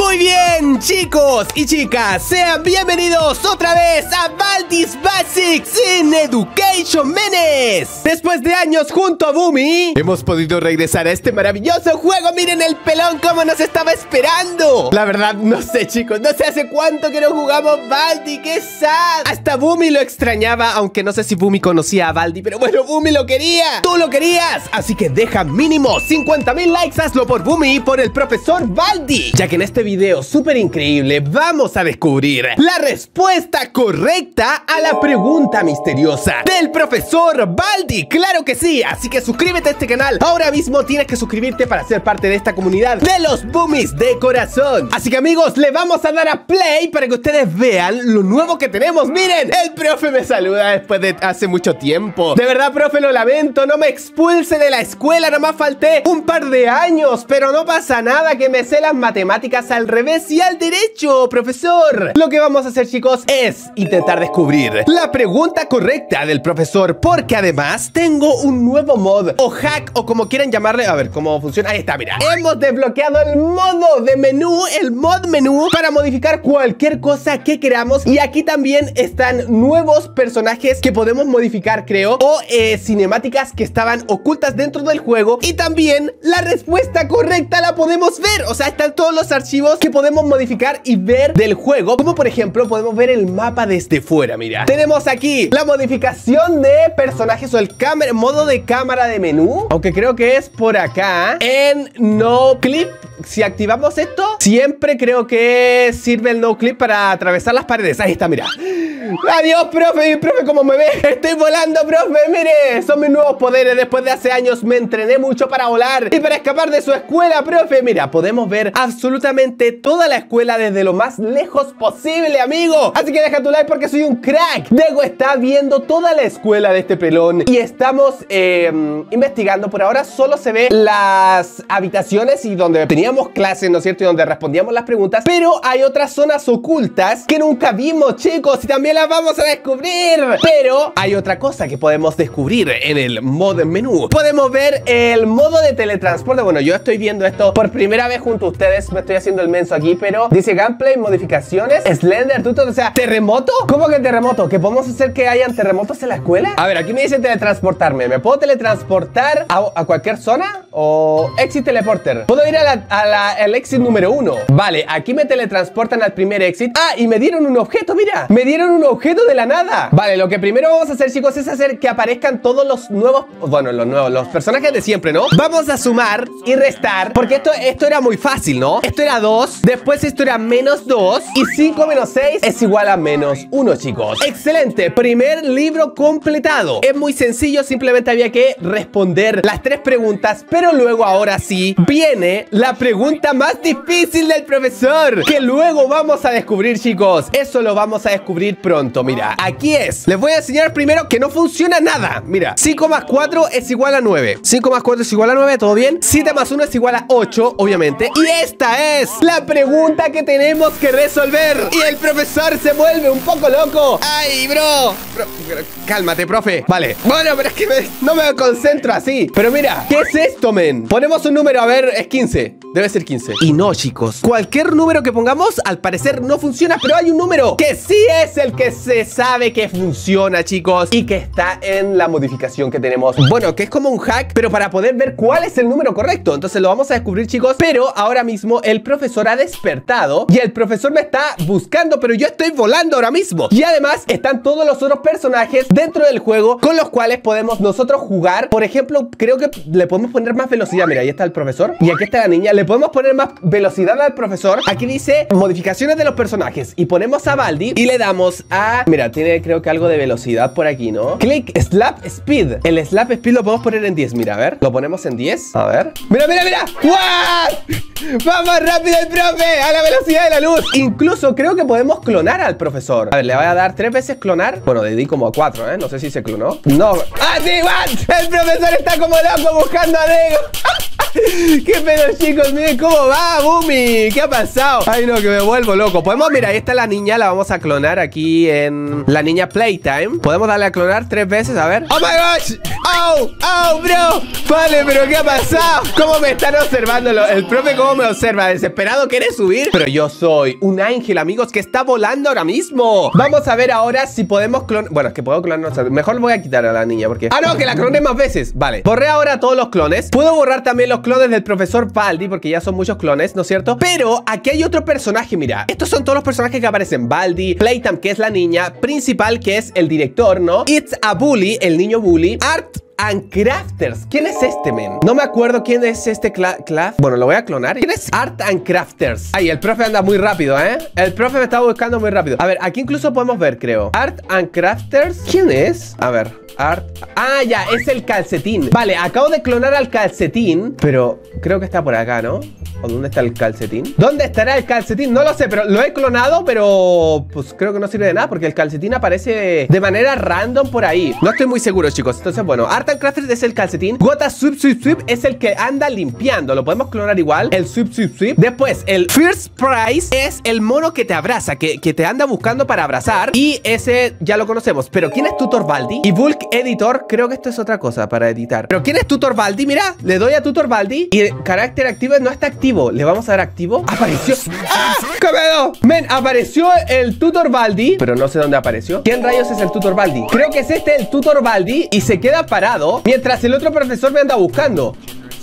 Muy bien, chicos y chicas, sean bienvenidos otra vez a Baldi's Basics in Education Menes. Después de años junto a Bumi, hemos podido regresar a este maravilloso juego. Miren el pelón como nos estaba esperando. La verdad, no sé, chicos, no sé hace cuánto que no jugamos Baldi. ¡Qué sad! Hasta Bumi lo extrañaba, aunque no sé si Bumi conocía a Baldi, pero bueno, Bumi lo quería. Tú lo querías, así que deja mínimo 50.000 likes. Hazlo por Bumi y por el profesor Baldi, ya que en este video súper increíble vamos a descubrir la respuesta correcta a la pregunta misteriosa del profesor Baldi. ¡Claro que sí! Así que suscríbete a este canal. Ahora mismo tienes que suscribirte para ser parte de esta comunidad de los Bumis de corazón. Así que amigos, le vamos a dar a play para que ustedes vean lo nuevo que tenemos. Miren, el profe me saluda después de hace mucho tiempo. De verdad, profe, lo lamento, no me expulse de la escuela. Nomás falté un par de años, pero no pasa nada, que me sé las matemáticas al revés y al derecho, profesor. Lo que vamos a hacer, chicos, es intentar descubrir la pregunta correcta del profesor, porque además tengo un nuevo mod o hack o como quieran llamarle. A ver cómo funciona. Ahí está, mira. Hemos desbloqueado el modo de menú, el mod menú, para modificar cualquier cosa que queramos. Y aquí también están nuevos personajes que podemos modificar, creo, o cinemáticas que estaban ocultas dentro del juego. Y también la respuesta correcta la podemos ver. O sea, están todos los archivos que podemos modificar y ver del juego, como por ejemplo podemos ver el mapa desde fuera. Mira, tenemos aquí la modificación de personajes o el modo de cámara de menú, aunque creo que es por acá en no clip. Si activamos esto, siempre creo que sirve el no clip para atravesar las paredes. Ahí está, mira. Adiós, profe. Profe, ¿cómo me ve? Estoy volando, profe. Mire, son mis nuevos poderes. Después de hace años me entrené mucho para volar y para escapar de su escuela, profe. Mira, podemos ver absolutamente toda la escuela desde lo más lejos posible, amigo. Así que deja tu like porque soy un crack. Dego está viendo toda la escuela de este pelón y estamos investigando. Por ahora solo se ve las habitaciones y donde teníamos clases, ¿no es cierto? Y donde respondíamos las preguntas. Pero hay otras zonas ocultas que nunca vimos, chicos, y también las vamos a descubrir. Pero hay otra cosa que podemos descubrir en el modo menú. Podemos ver el modo de teletransporte. Bueno, yo estoy viendo esto por primera vez junto a ustedes. Me estoy haciendo el menso aquí, pero dice gameplay, modificaciones, Slender, tutor, o sea, ¿terremoto? ¿Cómo que terremoto? ¿Que podemos hacer que hayan terremotos en la escuela? A ver, aquí me dice teletransportarme. ¿Me puedo teletransportar a cualquier zona? ¿O exit teleporter? ¿Puedo ir al exit número 1? Vale, aquí me teletransportan al primer exit. Ah, y me dieron un objeto, mira. Me dieron un objeto de la nada. Vale, lo que primero vamos a hacer, chicos, es hacer que aparezcan todos los nuevos, bueno, los personajes de siempre, ¿no? Vamos a sumar y restar, porque esto era muy fácil, ¿no? Esto era 2, después esto era menos 2 y 5 menos 6 es igual a menos 1, chicos. Excelente, primer libro completado. Es muy sencillo, simplemente había que responder las 3 preguntas, pero luego ahora sí viene la pregunta más difícil del profesor, que luego vamos a descubrir, chicos. Eso lo vamos a descubrir pronto. Mira, aquí es. Les voy a enseñar primero que no funciona nada. Mira, 5 más 4 es igual a 9. 5 más 4 es igual a 9, ¿todo bien? 7 más 1 es igual a 8, obviamente. Y esta es la pregunta que tenemos que resolver. Y el profesor se vuelve un poco loco. ¡Ay, bro! Cálmate, profe. Vale. Bueno, pero es que no me concentro así. Pero mira, ¿qué es esto, men? Ponemos un número, a ver, es 15. Debe ser 15. Y no, chicos, cualquier número que pongamos al parecer no funciona, pero hay un número que sí es el que se sabe que funciona, chicos, y que está en la modificación que tenemos. Bueno, que es como un hack, pero para poder ver cuál es el número correcto. Entonces lo vamos a descubrir, chicos. Pero ahora mismo el profesor ha despertado y el profesor me está buscando, pero yo estoy volando ahora mismo. Y además están todos los otros personajes dentro del juego con los cuales podemos nosotros jugar. Por ejemplo, creo que le podemos poner más velocidad. Mira, ahí está el profesor y aquí está la niña. Le podemos poner más velocidad al profesor. Aquí dice modificaciones de los personajes y ponemos a Baldi y le damos a... Mira, tiene creo que algo de velocidad por aquí, ¿no? Click Slap Speed. El Slap Speed lo podemos poner en 10. Mira, a ver, lo ponemos en 10. A ver. Mira, mira, mira. ¡Wow! ¡Va más rápido el profe! ¡A la velocidad de la luz! Incluso creo que podemos clonar al profesor. A ver, le voy a dar 3 veces clonar. Bueno, le di como 4, ¿eh? No sé si se clonó. No. ¡Ah, sí! ¡What! El profesor está como loco buscando a Dego. ¿Qué pedo, chicos? Miren cómo va, Bumi. ¿Qué ha pasado? Ay, no, que me vuelvo loco. Podemos, mira, ahí está la niña. La vamos a clonar aquí en la niña Playtime. Podemos darle a clonar 3 veces, a ver. ¡Oh, my gosh! ¡Oh! ¡Oh, bro! Vale, pero ¿qué ha pasado? ¿Cómo me están observando? El profe, ¿cómo me observa? Desesperado, ¿quiere subir? Pero yo soy un ángel, amigos, que está volando ahora mismo. Vamos a ver ahora si podemos clonar. Bueno, es que puedo clonar. Mejor voy a quitar a la niña porque... ¡Ah, no! Que la cloné más veces. Vale. Borré ahora todos los clones. Puedo borrar también los clones del profesor Baldi porque ya son muchos clones, ¿no es cierto? Pero aquí hay otro personaje, mira. Estos son todos los personajes que aparecen. Baldi, Playtime, que es la niña, Principal, que es el director, ¿no? It's a Bully, el niño bully, Art and Crafters. ¿Quién es este, men? No me acuerdo quién es este class. Bueno, lo voy a clonar. ¿Quién es Art and Crafters? Ay, el profe anda muy rápido, ¿eh? El profe me está buscando muy rápido. A ver, aquí incluso podemos ver, creo. Art and Crafters. ¿Quién es? A ver, Art. Ah, ya, es el calcetín. Vale, acabo de clonar al calcetín, pero creo que está por acá, ¿no? ¿O dónde está el calcetín? ¿Dónde estará el calcetín? No lo sé, pero lo he clonado, pero pues creo que no sirve de nada porque el calcetín aparece de manera random por ahí. No estoy muy seguro, chicos. Entonces, bueno, Art and Crafters es el calcetín. Gota Sweep Sweep Sweep es el que anda limpiando. Lo podemos clonar igual. El Sweep Sweep Sweep. Después, el First Prize es el mono que te abraza, que te anda buscando para abrazar. Y ese ya lo conocemos. Pero ¿quién es Tutor Baldi? Y Bulk Editor, creo que esto es otra cosa para editar. Pero ¿quién es Tutor Baldi? Mira, le doy a Tutor Baldi y el carácter activo no está activo. Le vamos a dar activo. Apareció. ¡Ah! ¡Qué pedo! Men, apareció el Tutor Baldi, pero no sé dónde apareció. ¿Quién rayos es el Tutor Baldi? Creo que es este el Tutor Baldi y se queda parado mientras el otro profesor me anda buscando.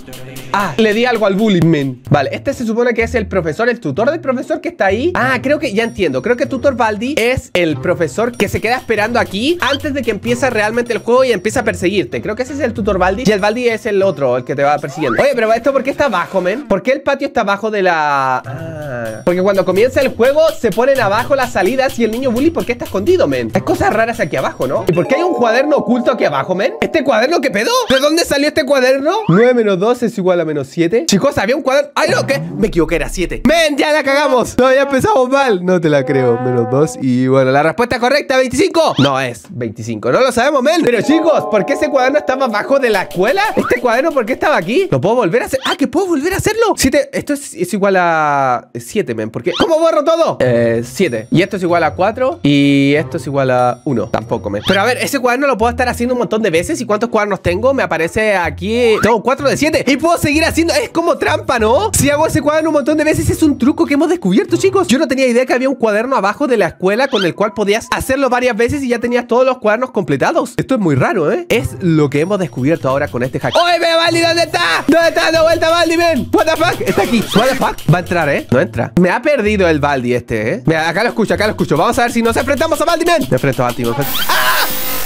Ah, le di algo al bullying, men. Vale, este se supone que es el profesor, el tutor del profesor que está ahí. Ah, creo que ya entiendo. Creo que Tutor Baldi es el profesor que se queda esperando aquí antes de que empiece realmente el juego y empieza a perseguirte. Creo que ese es el Tutor Baldi. Y el Baldi es el otro, el que te va persiguiendo. Oye, pero ¿esto por qué está abajo, men? ¿Por qué el patio está abajo de la...? Ah, porque cuando comienza el juego se ponen abajo las salidas y el niño bully, ¿por qué está escondido, men? Hay cosas raras aquí abajo, ¿no? ¿Y por qué hay un cuaderno oculto aquí abajo, men? ¿Este cuaderno qué pedo? ¿De dónde salió este cuaderno? 9 menos 2 es igual a menos 7. Chicos, había un cuaderno. ¡Ay, no! ¿Qué? Me equivoqué, era 7. ¡Men! ¡Ya la cagamos! No, ya empezamos mal. No te la creo. Menos 2. Y bueno, la respuesta correcta, 25. No es 25. No lo sabemos, men. Pero chicos, ¿por qué ese cuaderno estaba abajo de la escuela? ¿Este cuaderno por qué estaba aquí? ¿Lo puedo volver a hacer? ¡Ah, que puedo volver a hacerlo! 7. Esto es igual a 7, men. ¿Por qué? ¿Cómo borro todo? 7. Y esto es igual a 4. Y esto es igual a 1. Tampoco, men. Pero a ver, ese cuaderno lo puedo estar haciendo un montón de veces. ¿Y cuántos cuadernos tengo? Me aparece aquí. Tengo 4 de 7. Y puedo seguir haciendo. Es como trampa, ¿no? Si hago ese cuaderno un montón de veces, es un truco que hemos descubierto, chicos. Yo no tenía idea que había un cuaderno abajo de la escuela con el cual podías hacerlo varias veces y ya tenías todos los cuadernos completados. Esto es muy raro, ¿eh? Es lo que hemos descubierto ahora con este hack. ¡Oye, ve, Baldi! ¿Dónde está? ¿Dónde está? ¡De vuelta, Baldi, ven! ¿What the fuck? Está aquí. ¿What the fuck? Va a entrar, ¿eh? No entra. Me ha perdido el Baldi este, ¿eh? Mira, acá lo escucho, acá lo escucho. Vamos a ver si nos enfrentamos a Baldi, ven. Me enfrento a Baldi, me enfrento. ¡Ah!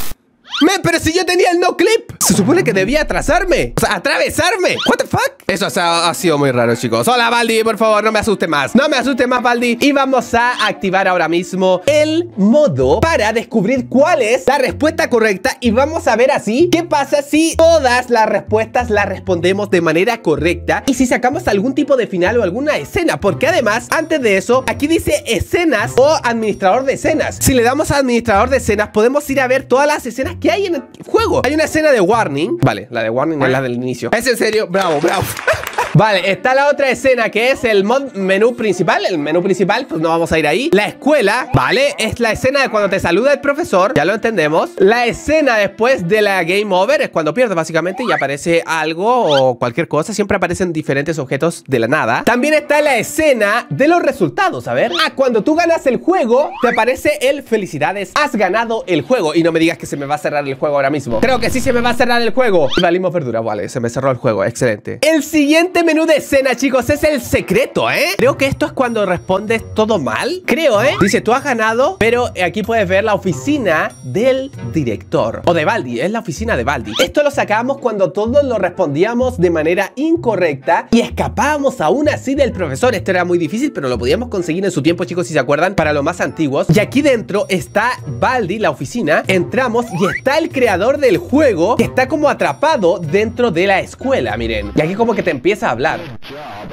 Men, pero si yo tenía el no clip. Se supone que debía atrasarme. O sea, atravesarme. What the fuck? Eso ha sido muy raro, chicos. Hola, Baldi, por favor, no me asuste más. No me asuste más, Baldi. Y vamos a activar ahora mismo el modo para descubrir cuál es la respuesta correcta. Y vamos a ver así qué pasa si todas las respuestas las respondemos de manera correcta. Y si sacamos algún tipo de final o alguna escena. Porque además, antes de eso, aquí dice escenas o administrador de escenas. Si le damos a administrador de escenas, podemos ir a ver todas las escenas que hay en el juego. Hay una escena de warning. Vale, la de warning es la del inicio. ¿Es en serio? Bravo, bravo. Vale, está la otra escena que es el menú principal. El menú principal, pues no vamos a ir ahí. La escuela, vale, es la escena de cuando te saluda el profesor. Ya lo entendemos. La escena después de la game over es cuando pierdes básicamente y aparece algo o cualquier cosa. Siempre aparecen diferentes objetos de la nada. También está la escena de los resultados, a ver. Ah, cuando tú ganas el juego, te aparece el felicidades, has ganado el juego. Y no me digas que se me va a cerrar el juego ahora mismo. Creo que sí se me va a cerrar el juego. Y valimos verdura, vale, se me cerró el juego, excelente. El siguiente menú de escena, chicos, es el secreto, ¿eh? Creo que esto es cuando respondes todo mal. Creo, ¿eh? Dice, tú has ganado, pero aquí puedes ver la oficina del director. O de Baldi, es la oficina de Baldi. Esto lo sacábamos cuando todos lo respondíamos de manera incorrecta y escapábamos aún así del profesor. Esto era muy difícil, pero lo podíamos conseguir en su tiempo, chicos, si se acuerdan, para los más antiguos. Y aquí dentro está Baldi, la oficina. Entramos y está el creador del juego que está como atrapado dentro de la escuela, miren. Y aquí como que te empieza a hablar.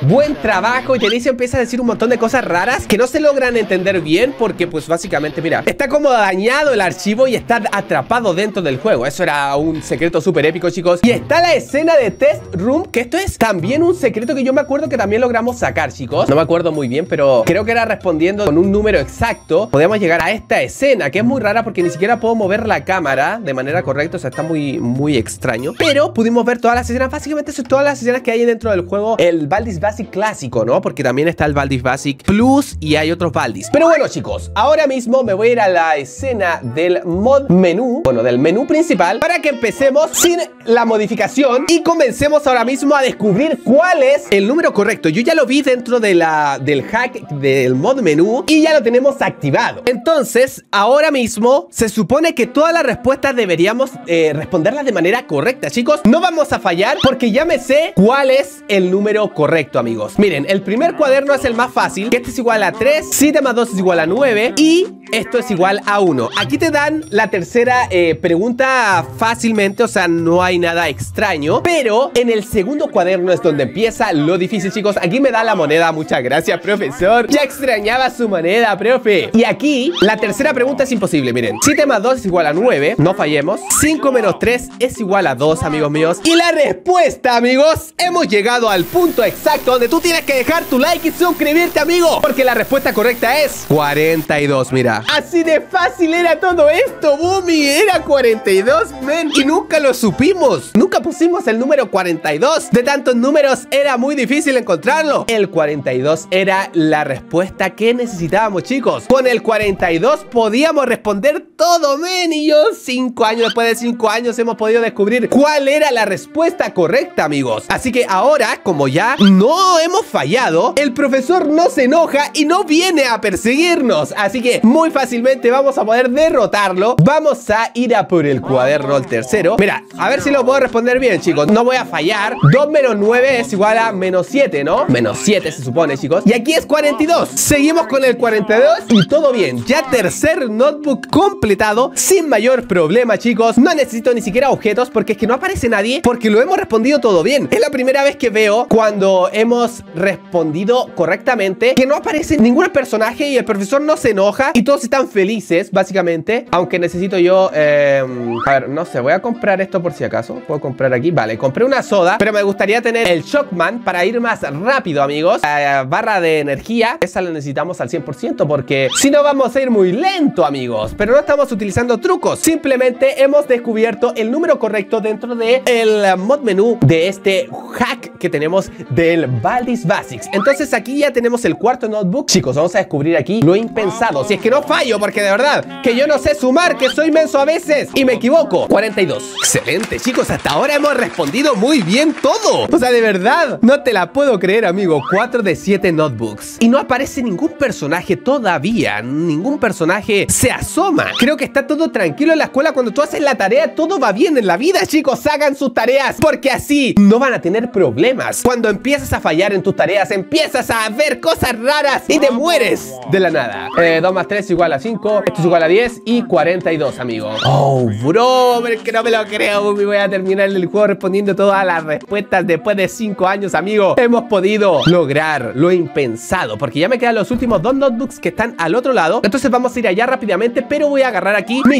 buen trabajo. Y Tenecio empieza a decir un montón de cosas raras que no se logran entender bien porque pues básicamente, mira, está como dañado el archivo y está atrapado dentro del juego. Eso era un secreto súper épico, chicos. Y está la escena de Test Room, que esto es también un secreto que yo me acuerdo que también logramos sacar, chicos. No me acuerdo muy bien, pero creo que era respondiendo con un número exacto. Podemos llegar a esta escena, que es muy rara porque ni siquiera puedo mover la cámara de manera correcta. O sea, está muy extraño. Pero pudimos ver todas las escenas. Básicamente son todas las escenas que hay dentro del juego. El Baldi's Basic clásico, ¿no? Porque también está el Baldi's Basic Plus y hay otros Baldi's. Pero bueno, chicos, ahora mismo me voy a ir a la escena del mod menú, bueno, del menú principal, para que empecemos sin la modificación y comencemos ahora mismo a descubrir cuál es el número correcto. Yo ya lo vi dentro de del hack del mod menú y ya lo tenemos activado. Entonces, ahora mismo se supone que todas las respuestas deberíamos responderlas de manera correcta, chicos. No vamos a fallar porque ya me sé cuál es el número correcto, amigos. Miren, el primer cuaderno es el más fácil, que este es igual a 3, 7 más 2 es igual a 9 y esto es igual a 1. Aquí te dan la tercera pregunta fácilmente, o sea, no hay nada extraño. Pero en el segundo cuaderno es donde empieza lo difícil, chicos. Aquí me da la moneda, muchas gracias, profesor. Ya extrañaba su moneda, profe. Y aquí, la tercera pregunta es imposible, miren. 7 más 2 es igual a 9, no fallemos. 5 menos 3 es igual a 2, amigos míos. Y la respuesta, amigos, hemos llegado al punto exacto donde tú tienes que dejar tu like y suscribirte, amigo, porque la respuesta correcta es 42, mira. Así de fácil era todo esto, Bumi. Era 42, men. Y nunca lo supimos. Nunca pusimos el número 42. De tantos números era muy difícil encontrarlo. El 42 era la respuesta que necesitábamos, chicos. Con el 42 podíamos responder todo, men. Y yo, 5 años después de 5 años, hemos podido descubrir cuál era la respuesta correcta, amigos. Así que ahora, como ya no hemos fallado, el profesor no se enoja y no viene a perseguirnos. Así que muy fácilmente vamos a poder derrotarlo. Vamos a ir a por el cuaderno, el tercero. Mira, a ver si lo puedo responder bien, chicos. No voy a fallar. 2 menos 9 es igual a menos 7, ¿no? Menos 7 se supone, chicos. Y aquí es 42. Seguimos con el 42 y todo bien. Ya tercer notebook completado sin mayor problema, chicos. No necesito ni siquiera objetos porque es que no aparece nadie, porque lo hemos respondido todo bien. Es la primera vez que veo cuando hemos respondido correctamente que no aparece ningún personaje y el profesor no se enoja y todos están felices, básicamente. Aunque necesito yo a ver, no sé, voy a comprar esto por si acaso. Puedo comprar aquí, vale, compré una soda, pero me gustaría tener el Shockman para ir más rápido, amigos. Barra de energía, esa la necesitamos al 100% porque si no vamos a ir muy lento, amigos. Pero no estamos utilizando trucos, simplemente hemos descubierto el número correcto dentro del mod menú de este hack que tenemos del Baldi's Basics. Entonces aquí ya tenemos el cuarto notebook. Chicos, vamos a descubrir aquí lo impensado. Si es que no fallo, porque de verdad que yo no sé sumar, que soy menso a veces y me equivoco. 42. Excelente, chicos, hasta ahora hemos respondido muy bien todo. O sea, de verdad, no te la puedo creer, amigo. 4 de 7 notebooks y no aparece ningún personaje todavía. Ningún personaje se asoma. Creo que está todo tranquilo en la escuela. Cuando tú haces la tarea, todo va bien en la vida, chicos. Hagan sus tareas porque así no van a tener problemas. Cuando empiezas a fallar en tus tareas, empiezas a ver cosas raras y te mueres de la nada. 2 más 3 igual a 5. Esto es igual a 10 y 42, amigo. Oh, bro, que no me lo creo. Me voy a terminar el juego respondiendo todas las respuestas después de 5 años, amigo. Hemos podido lograr lo impensado porque ya me quedan los últimos 2 notebooks que están al otro lado. Entonces vamos a ir allá rápidamente, pero voy a agarrar aquí mi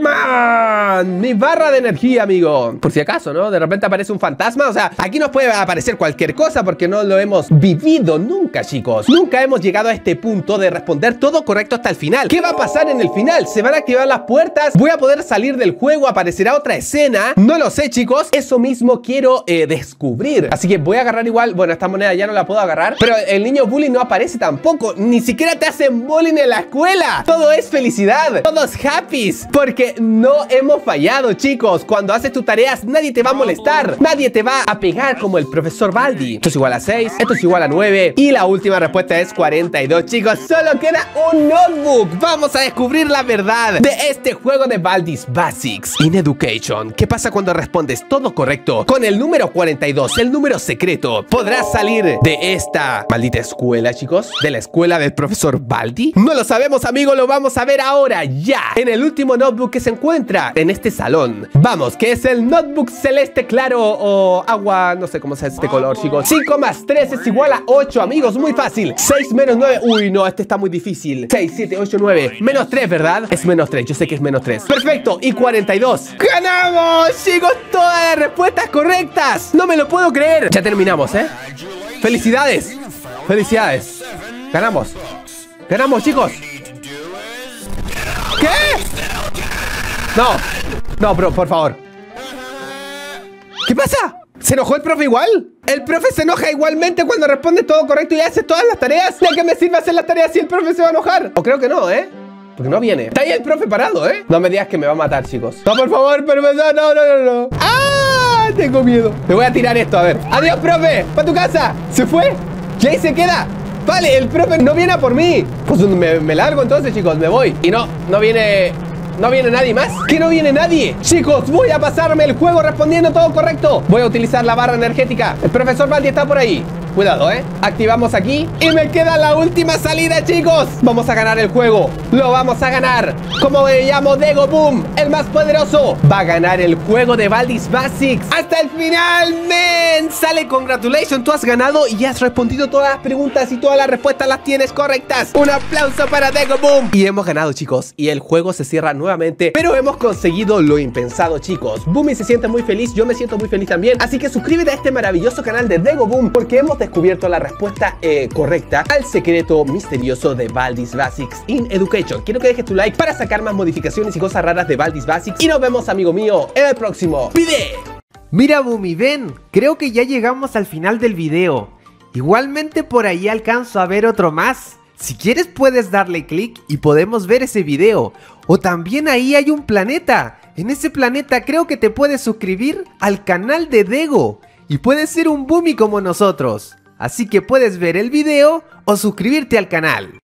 Shockman, mi barra de energía, amigo. Por si acaso, ¿no? De repente aparece un fantasma. O sea, aquí nos puede aparecer cualquier cosa porque no lo hemos vivido nunca, chicos. Nunca hemos llegado a este punto de responder todo correcto hasta el final. ¿Qué va a pasar en el final? ¿Se van a activar las puertas? ¿Voy a poder salir del juego? ¿Aparecerá otra escena? No lo sé, chicos. Eso mismo quiero descubrir. Así que voy a agarrar igual. Bueno, esta moneda ya no la puedo agarrar, pero el niño bully no aparece tampoco. Ni siquiera te hacen bullying en la escuela. Todo es felicidad. Todos happy. Porque no hemos fallado, chicos. Cuando haces tus tareas, nadie te va a molestar. Nadie te va a pegar como el profesor Baldi. Esto es igual a 6. Esto es igual a 9. Y la última respuesta es 42, chicos. Solo queda un notebook. vamos a descubrir la verdad de este juego de Baldi's Basics in Education. ¿Qué pasa cuando respondes todo correcto con el número 42, el número secreto? ¿Podrás salir de esta maldita escuela, chicos? ¿De la escuela del profesor Baldi? No lo sabemos, amigos, lo vamos a ver ahora, ya. En el último notebook que se encuentra en este salón. Vamos, que es el notebook celeste claro o agua, no sé cómo es este color, chicos. 5 más 3 es igual a 8, amigos, muy fácil. 6 menos 9, uy, no, este está muy difícil. 6, 7, 8, 9, menos 3, ¿verdad? Es menos 3, yo sé que es menos 3. Perfecto, y 42. ¡Ganamos, chicos! Todas las respuestas correctas. No me lo puedo creer. Ya terminamos, ¿eh? ¡Felicidades! ¡Felicidades! ¡Ganamos! ¡Ganamos, chicos! ¿Qué? No, no, bro, por favor. ¿Qué pasa? ¿Se enojó el profe igual? ¿El profe se enoja igualmente cuando responde todo correcto y hace todas las tareas? ¿De qué me sirve hacer las tareas si el profe se va a enojar? O creo que no, ¿eh? Porque no viene. Está ahí el profe parado, ¿eh? No me digas que me va a matar, chicos. No, por favor, profesor, no. ¡Ah! Tengo miedo. Te voy a tirar esto, a ver. Adiós, profe. ¿Para tu casa? ¿Se fue? ¿Y ahí se queda? Vale, el profe no viene a por mí. Pues me largo entonces, chicos, me voy. Y no viene... ¿No viene nadie más? ¿Que no viene nadie? Chicos, voy a pasarme el juego respondiendo todo correcto. Voy a utilizar la barra energética. El profesor Baldi está por ahí. Cuidado, activamos aquí. Y me queda la última salida, chicos. Vamos a ganar el juego. Lo vamos a ganar. Como me llamo, Dego Boom, el más poderoso, va a ganar el juego de Baldi's Basics hasta el final, men. Sale, congratulations, tú has ganado y has respondido todas las preguntas y todas las respuestas las tienes correctas. Un aplauso para Dego Boom. Y hemos ganado, chicos, y el juego se cierra nuevamente, pero hemos conseguido lo impensado, chicos. Boomy se siente muy feliz, yo me siento muy feliz también. Así que suscríbete a este maravilloso canal de Dego Boom, porque hemos descubierto la respuesta correcta al secreto misterioso de Baldi's Basics in Education. Quiero que dejes tu like para sacar más modificaciones y cosas raras de Baldi's Basics. Y nos vemos, amigo mío, en el próximo video. Mira, Boomy, ven, creo que ya llegamos al final del video. Igualmente por ahí alcanzo a ver otro más. Si quieres puedes darle clic y podemos ver ese video. O también ahí hay un planeta. En ese planeta creo que te puedes suscribir al canal de Dego y puedes ser un Boomy como nosotros. Así que puedes ver el video o suscribirte al canal.